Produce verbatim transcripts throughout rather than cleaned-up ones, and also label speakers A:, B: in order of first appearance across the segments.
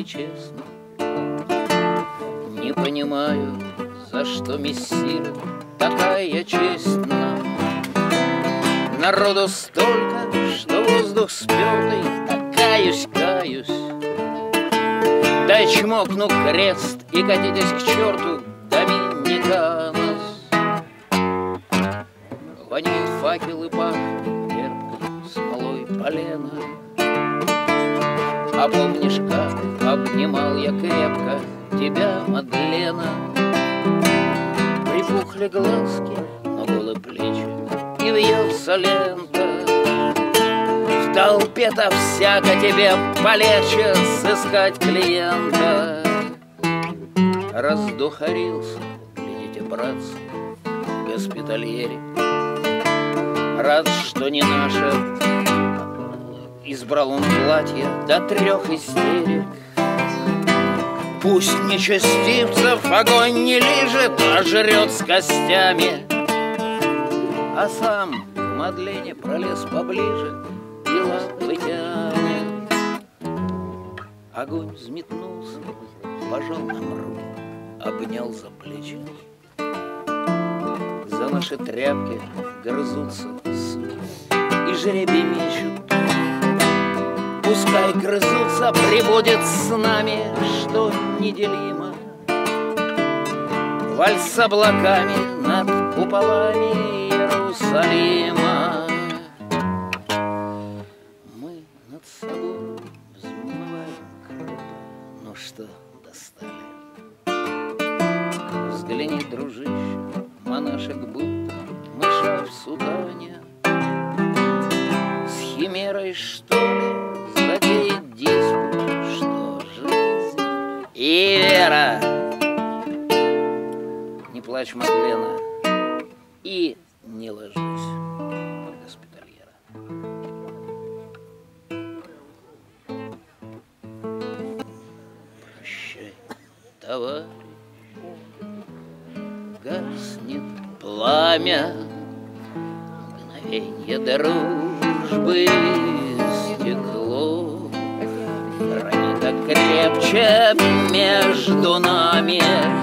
A: и честно. Не понимаю, за что Мессира такая честь нам. Народу столько, что воздух спёртый, а каюсь, каюсь. Дай чмокну крест и катитесь к черту, Доминиканос. Воняет факел и пахнет терпкой смолой полена. А помнишь, как обнимал я крепко тебя, Мадлена? Припухли глазки, но голые плечи, и вьется лента. В толпе-то всяко тебе полегче сыскать клиента. Раздухарился, глядите, братцы, госпитальери. Рад, что не наше. Избрал он платье до трех истерик. Пусть нечестивцев огонь не лижет, а жрет с костями. А сам к Мадлене пролез поближе и лапы тянет. Огонь взметнулся, пожал нам руку, обнял за плечи. За наши тряпки грызутся и жребий мечут. Пускай грызутся, прибудет с нами, что неделимо. Вальс с облаками над куполами Иерусалима. Мы над собой взмываем круто, но что достали? Взгляни, дружище, монашек будто мыша в сутане. С химерой, что ли, затеет диспут, что жизнь и вера. Не плачь, Мадлена, и не ложись, госпитальера. Прощай, товарищ, гаснет пламя, мгновенье дружбы стекло. Храни-ка крепче между нами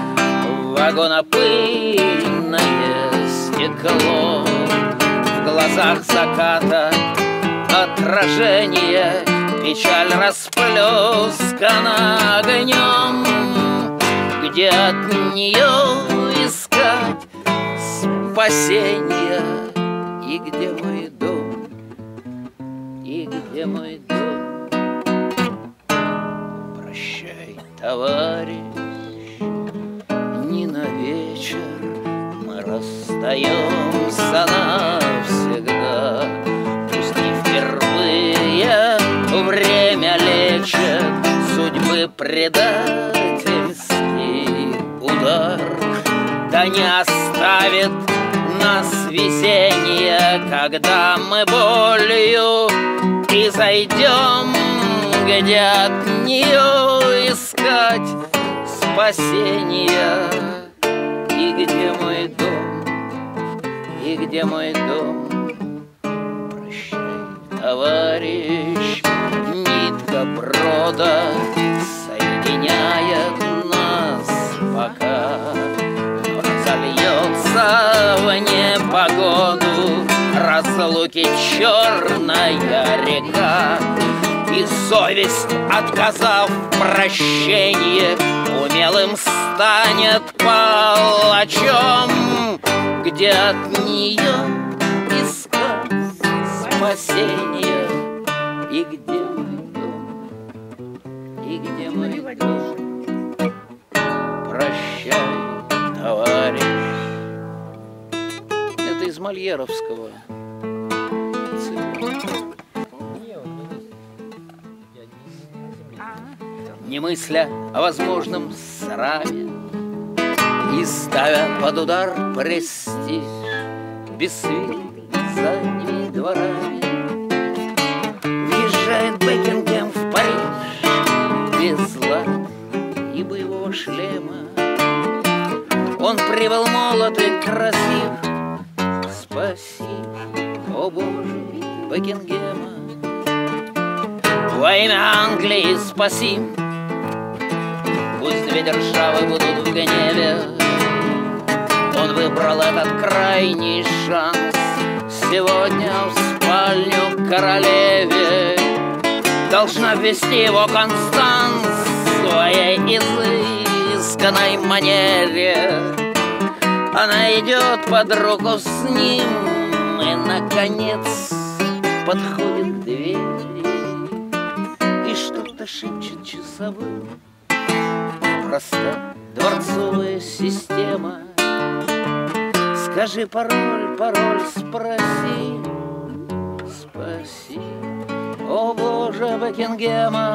A: вагонопыльное стекло. В глазах заката отражение, печаль расплескана огнем. Где от нее искать спасения? И где мой дом? И где мой дом? Прощай, товарищ, не на вечер мы расстаемся навсегда. Пусть не впервые время лечит судьбы предательский удар. Да не оставит нас везение, когда мы болью и зайдем, где от нее искать спасения. И где мой дом? И где мой дом? Прощай, товарищ, нитка брода соединяет нас пока, но разольется в непогоду разлуки черная река. И совесть, отказав в прощенье, умелым станет палачом. Где от нее искать спасения? И где мой дом? И где мой дом? Прощай, товарищ. Это из Мольеровского. Не мысля о возможном сраме и ставя под удар престиж, без свиты задними дворами въезжает Бекингем в Париж без лад и боевого шлема. Он прибыл молод и красив. Спаси, о Боже, Бекингема. Во имя Англии спаси Пусть две державы будут в гневе, он выбрал этот крайний шанс. Сегодня в спальню к королеве должна ввести его Констанс в своей изысканной манере. Она идет под руку с ним и, наконец, подходит к двери и что-то шепчет часовым. Проста дворцовая система. Скажи пароль, пароль, спроси. Спаси, о боже, Бекингема.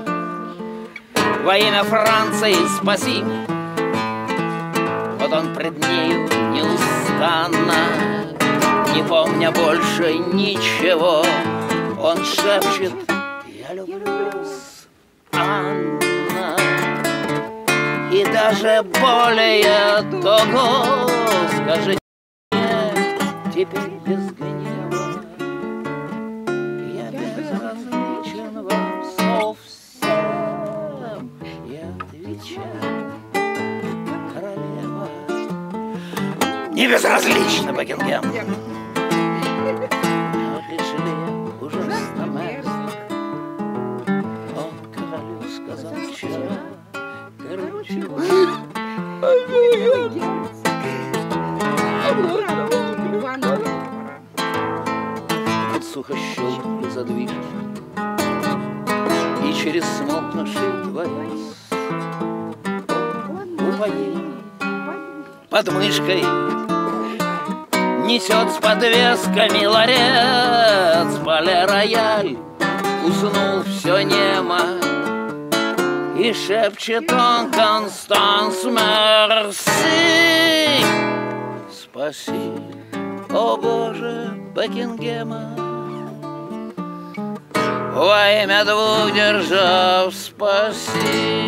A: Во имя Франции спаси. Вот он пред нею неустанно, не помня больше ничего, он шепчет: я люблю вас, Анна. И даже более того, скажи мне теперь без гнева, я безразличен вам совсем. Я отвечаю: королева. Не безразлично, Бекингем. Пришли ужасно мерзок. Он королю сказал вчера: короче, вот сухо щелкнули задвижки, и через смолкнувший дворец упоение под мышкой несет с подвесками ларец. Бале-рояль уснул все немо, и шепчет он: Констанс, мерси. Спаси, о боже, Бекингема. Во имя двух держав спаси.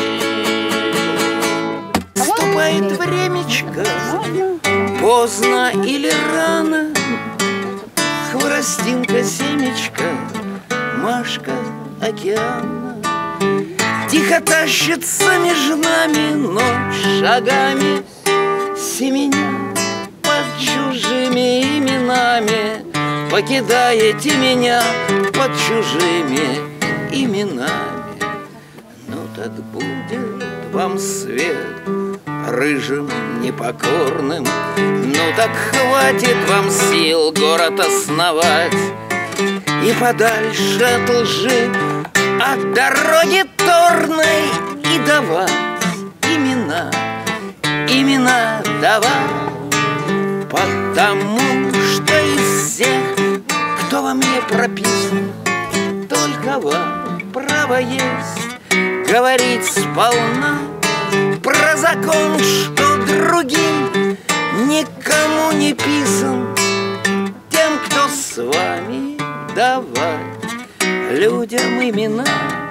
A: Наступает времечко, поздно или рано, хворостинка, семечко, Машка океана. Тихо тащится между нами ночь шагами, семеня под чужими именами. Покидаете меня под чужими именами. Ну так будет вам свет рыжим непокорным. Ну так хватит вам сил город основать и подальше от лжи, от дороги торной, и давать имена, имена давать. Потому что из всех, кто во мне прописан, только вам право есть говорить сполна про закон, что другим никому не писан. Тем, кто с вами, давать людям имена.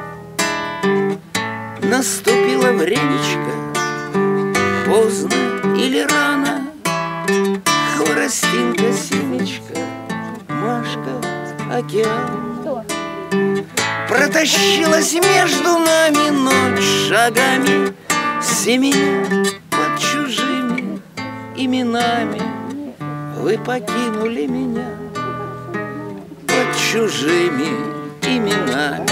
A: Наступило времечко, поздно или рано, хворостинка, семечко, Машка океан. Протащилась между нами ночь шагами, семеня под чужими именами. Вы покинули меня под чужими именами.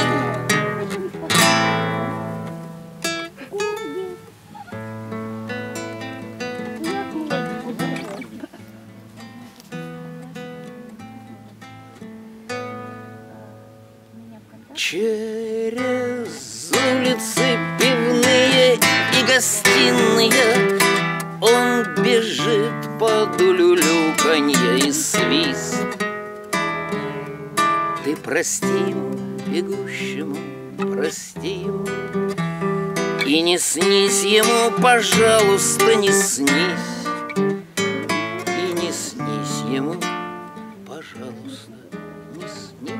A: Через улицы пивные и гостиные он бежит под улюлюканье и свист. Ты прости ему, бегущему, прости ему, и не снись ему, пожалуйста, не снись. И не снись ему, пожалуйста, не снись.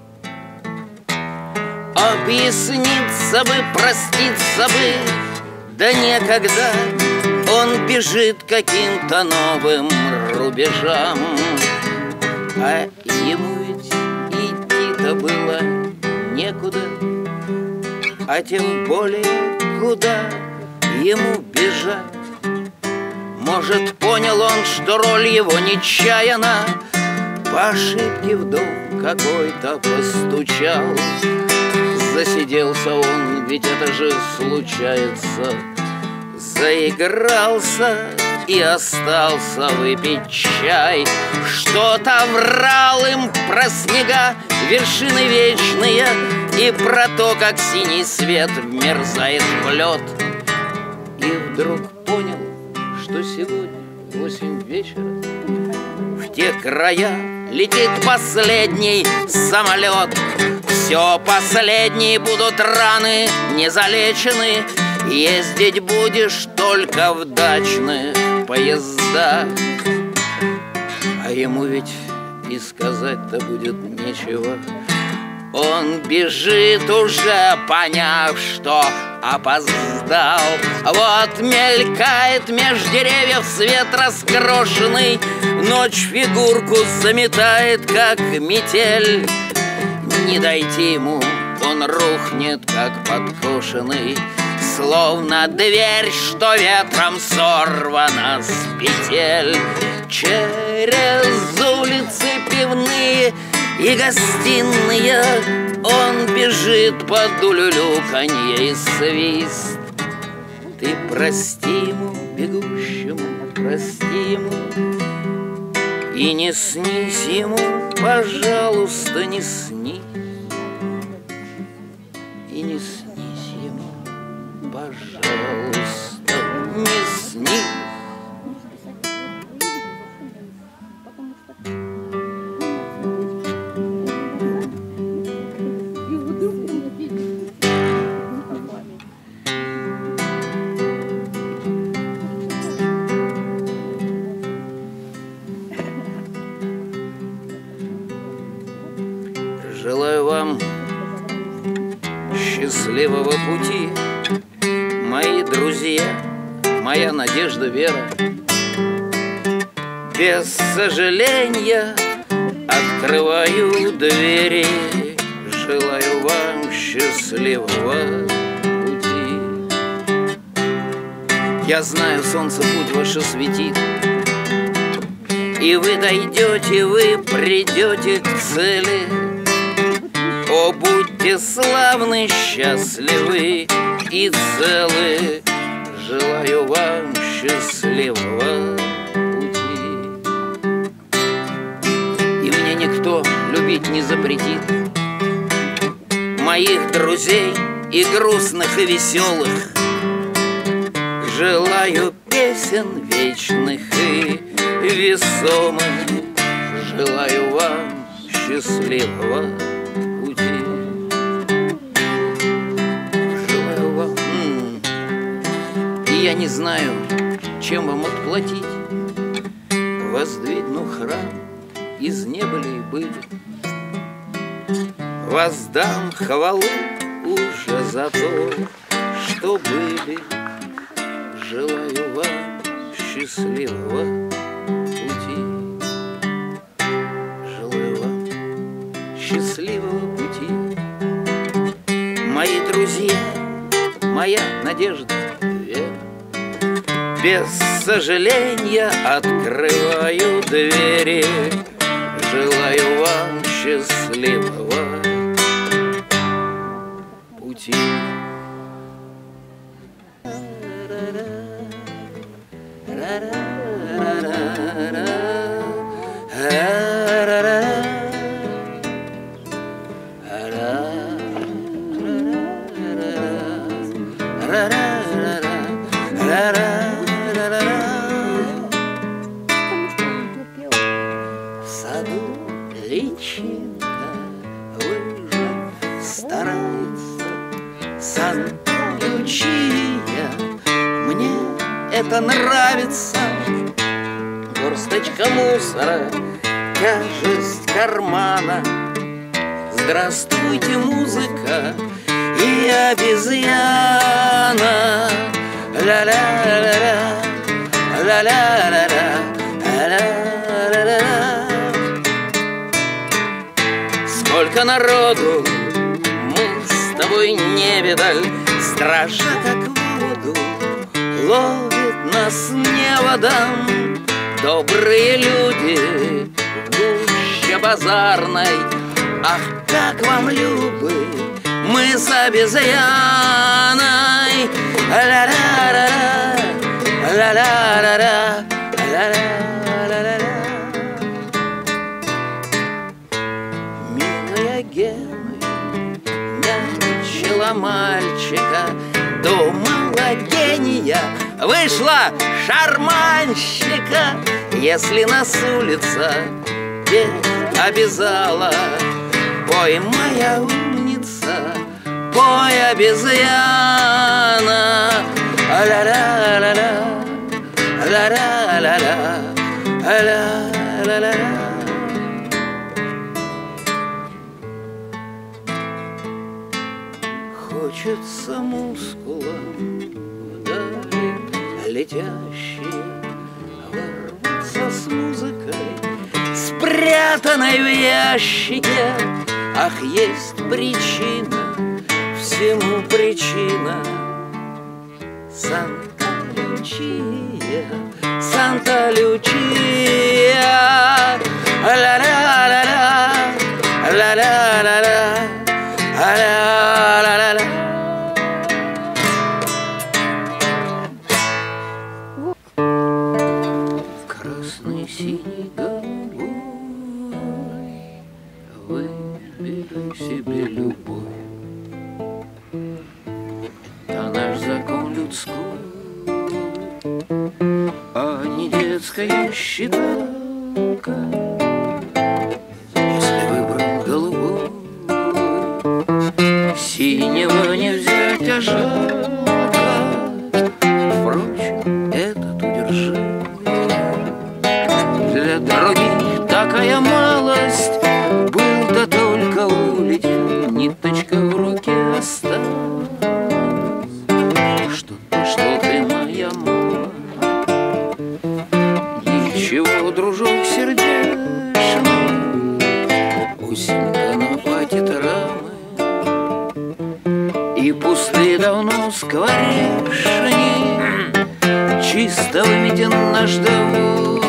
A: Объясниться бы, проститься бы, да некогда. Он бежит к каким-то новым рубежам, а ему ведь идти-то было некуда. а тем более куда ему бежать. Может, понял он, что роль его нечаянно, по ошибке в дом какой-то постучал. Засиделся он, ведь это же случается. Заигрался и остался выпить чай. Что-то врал им про снега, вершины вечные, и про то, как синий свет вмерзает в лед. И вдруг понял, что сегодня восемь вечера, в те края летит последний самолет. Все последние будут раны не залечены, ездить будешь только в дачных поездах. А ему ведь и сказать-то будет нечего. Он бежит, уже поняв, что опоздал. Вот мелькает меж деревьев свет раскрошенный, ночь фигурку заметает, как метель. Не дойти ему, он рухнет, как подкошенный, словно дверь, что ветром сорвана с петель. Через улицы пивные и гостиные он бежит под улюлюканье и свист. Ты прости ему, бегущему, прости ему, и не снись ему, пожалуйста, не снись. И не снись ему, пожалуйста, не снись. Желаю вам счастливого пути, мои друзья, моя надежда, вера. Без сожаления открываю двери, желаю вам счастливого пути. Я знаю, солнце путь ваше светит, и вы дойдете, вы придете к цели. О, будьте славны, счастливы и целы, желаю вам счастливого пути. И мне никто любить не запретит моих друзей и грустных, и веселых. Желаю песен вечных и весомых, желаю вам счастливого пути. Желаю вам, и я не знаю, чем вам отплатить. Воздвигну храм из неба ли и были, воздам хвалу уже за то, что были. Желаю вам счастливого пути. Желаю вам счастливого пути. Мои друзья, моя надежда, вера. Без сожаления открываю двери. Желаю вам счастливого пути.
B: В саду личинка выжа старается, Сан Лючия, мне это нравится. Горсточка мусора, тяжесть кармана. Здравствуйте, музыка и обезьяна. Ля-ля-ля-ля, ля-ля-ля-ля, ля-ля-ля-ля. Сколько народу мы с тобой
A: тобой невидаль. Стража, как в воду, ловит нас неводом. Добрые люди в гуще базарной, ах, как вам любы мы с обезьяной. Ля-ля-ля-ля, ля-ля-ля-ля, ля-ля-ля-ля. Милая Генуя нянчила мальчика, думала гения, вышла шарманщика. Если нас улица петь обязала, пой, моя умница, пой, обезьяна. Ля-ля-ля-ля, ля-ля-ля-ля, ля-ля-ля-ля. Хочется мускулам вдали летящие ворваться с музыкой, спрятанной в ящике. Ах, есть причина, всему причина. Санта-Лючия, Санта-Лючия. Ля-ля-ля-ля, ля-ля-ля-ля, ля-ля-ля-ля. Красный, синий, голубой, выбери себе любовь. Это наш закон людской, а не детская считалка. Если выбрал голубой, синего не взять, а жалко. Впрочем, этот удержи. Для других такая малость, был да только улетел, ниточка в руке осталась. Что ты, что ты, моя мама, ничего, дружок сердечный, усенька на платье рамы и пустые давно скворечни. Чисто выметен наш двор,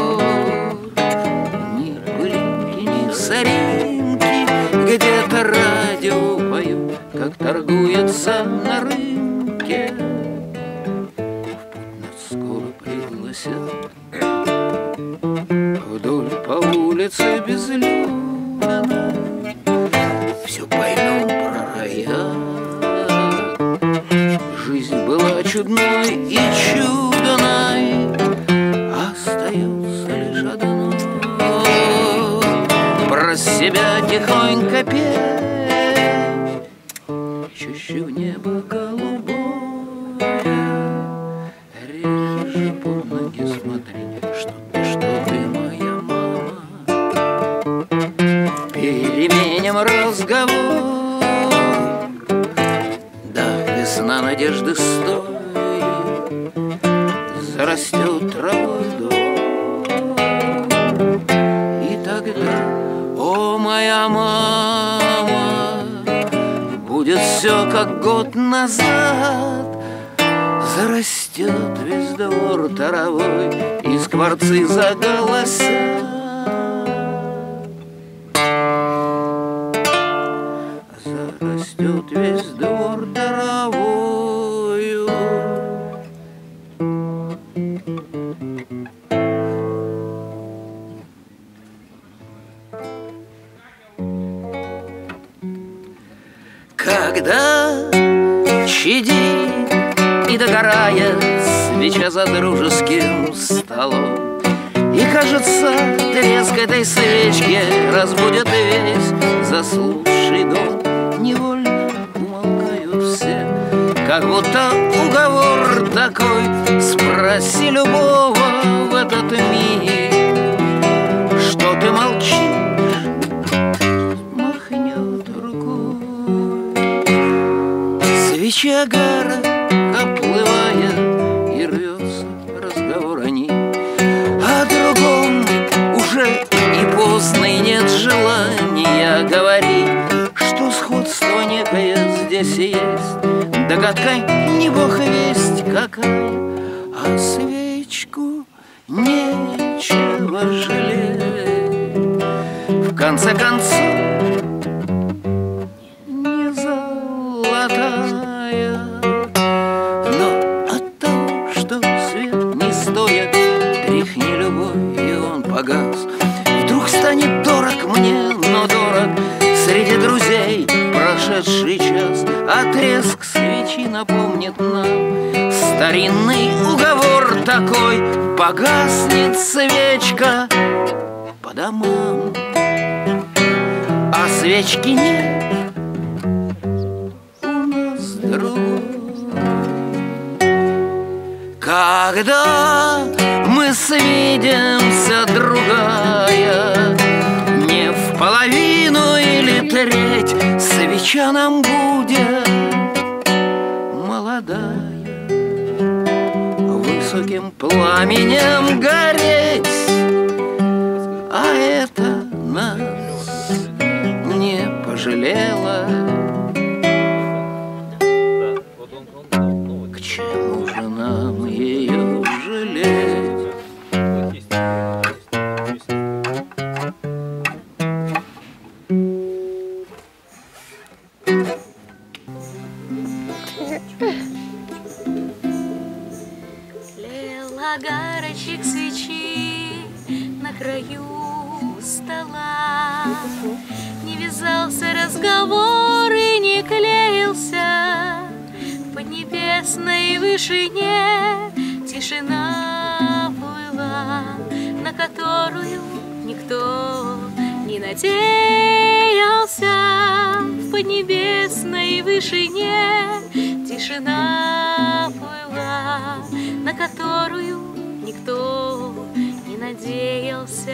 A: ни пылинки, ни соринки. Где-то радио поют, как торгуется на рынке. В путь нас скоро пригласят, вдоль по улице безлюдно. Все поймем про рая. Жизнь была чудной и чудной, остается лишь одно: про себя тихонько петь, чаще в небо голубое. Реже под ноги смотри, что ты, что ты, моя мама. Переменим разговор, да, весна надежды стоит, зарастет травой дом. И тогда, о, моя мама, будет все как год назад. Зарастет весь двор таровой, и скворцы заголосят. Зарастет весь двор таровою. Когда чадит и догорает свеча за дружеским столом, и, кажется, треск этой свечки разбудит весь заслушный дом, невольно умолкают все, как будто уговор такой: спроси любого в этот миг, что ты молчишь, махнет рукой. Свеча гора оплывает, и рвется разговор о ней. О другом уже и поздно, и нет желания говорить, что сходство некое здесь пьесе есть догадка не бог весть какая, а свечку нечего жалеть. В конце концов, не золотая, но от того, что свет не стоит, тряхни любовь, и он погас. Вдруг станет дорог мне, но дорог среди друзей прошедший час, а треск свечи напомнит нам старинный уговор такой: погаснет свечка по домам, а свечки нет у нас другой. Когда мы свидимся, другая, не в половину или треть, свеча нам будет молодая, высоким пламенем гореть, а это нас не пожалело. К чему же нам ее жалеть?
C: Тлел огарочек свечи на краю стола, не вязался разговор и не клеился. В поднебесной вышине тишина плыла, на которую никто не надеялся. В поднебесной вышине тишина плыла, на которую никто не надеялся.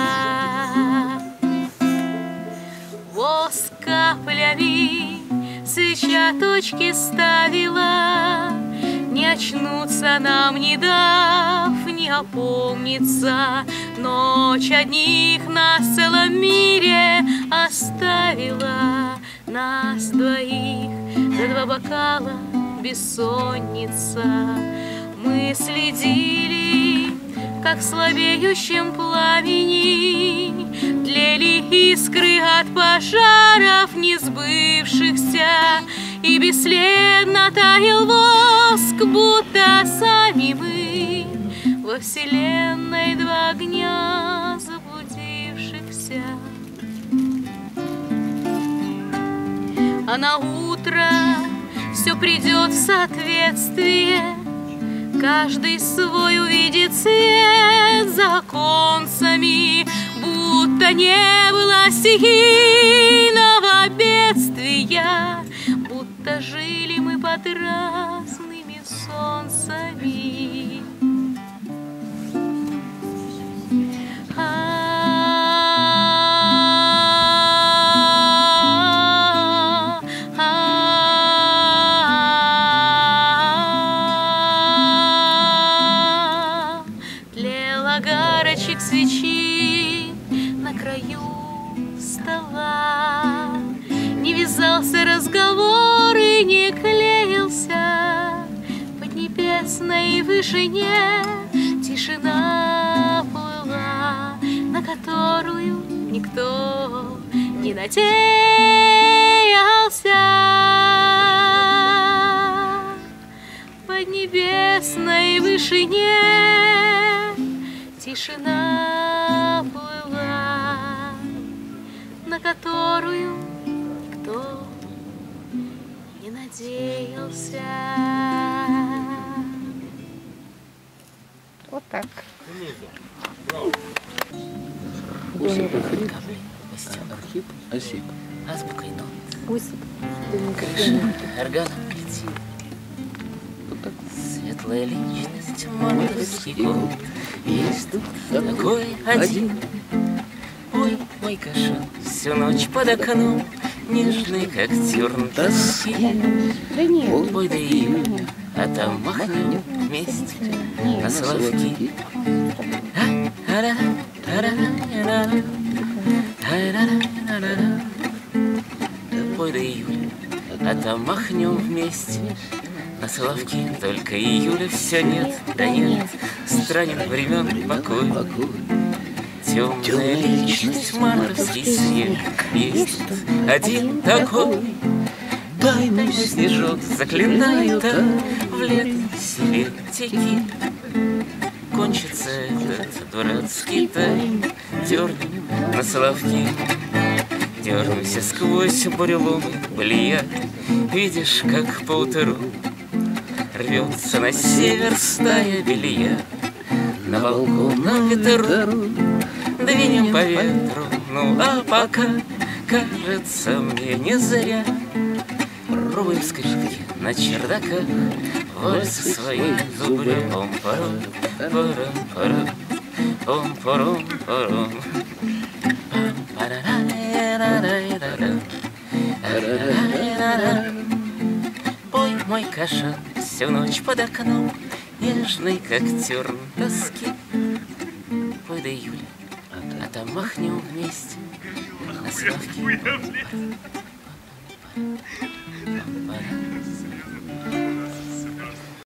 C: Воск каплями свеча точки ставила, не очнуться нам, не дав, не опомниться. Ночь одних нас в целом мире оставила, нас двоих за два бокала бессонница. Мы следили, как в слабеющем пламени тлели искры от пожаров несбывшихся, и бесследно таял воск, будто сами мы во вселенной два огня заблудившихся. А на утро все придет в соответствие, каждый свой увидит цвет за оконцами, будто не было стихийного бедствия, будто жили мы под разными солнцами. Огарочек свечи на краю стола, не вязался разговор и не клеился. В поднебесной вышине тишина плыла, на которую никто не надеялся. В поднебесной вышине тишина плыла, на которую никто не надеялся.
D: Вот так.
A: Осип, Архип, Осип.
E: Азбукой нот.
D: Осип.
E: Крыша органом летит.
A: Вот так.
E: Светлая личность, мартовский год. Есть тут такой один. Ой, мой кашан, всю ночь под окном, нежный, как тюрн тоски.
D: Да нет.
E: Ой, да июня, а там махнем вместе на соловки. Ой, да июля, а а там махнем вместе на Соловки. Только июля все нет, да нет, странен времен покой. Темная личность, мартовский снег, есть один такой. Дай мне снежок, заклинаю так, в летом себе теки. Кончится этот дурацкий тайм, дернем на Соловки. Дернемся сквозь буреломы былия. Видишь, как поутру рвется на север стая белья. На балконном ветру двинем по ветру. Ну а пока, кажется мне, не зря пробуем скрипки на чердаках, вальсы свои зубрем. Пом-паром, паром-паром, пом-паром-паром. Ой, мой кашан, всю ночь под окном, нежный, как терн тоски. Ой, до июля, а там махнем вместе на Соловки.